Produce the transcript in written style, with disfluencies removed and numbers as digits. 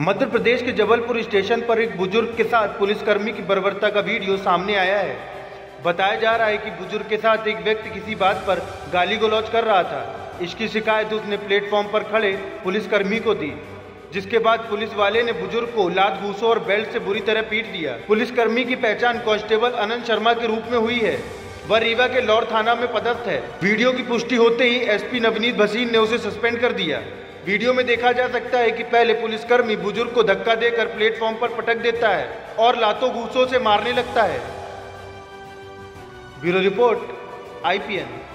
मध्य प्रदेश के जबलपुर स्टेशन पर एक बुजुर्ग के साथ पुलिसकर्मी की बर्बरता का वीडियो सामने आया है। बताया जा रहा है कि बुजुर्ग के साथ एक व्यक्ति किसी बात पर गाली गलौज कर रहा था। इसकी शिकायत उसने प्लेटफॉर्म पर खड़े पुलिसकर्मी को दी, जिसके बाद पुलिस वाले ने बुजुर्ग को लात घूंसों और बेल्ट से बुरी तरह पीट दिया। पुलिसकर्मी की पहचान कांस्टेबल अनंत शर्मा के रूप में हुई है। वह रीवा के लौर थाना में पदस्थ है। वीडियो की पुष्टि होते ही एसपी नवनीत भसीन ने उसे सस्पेंड कर दिया। वीडियो में देखा जा सकता है कि पहले पुलिसकर्मी बुजुर्ग को धक्का देकर प्लेटफॉर्म पर पटक देता है और लातों घूंसों से मारने लगता है। Bureau report IPN।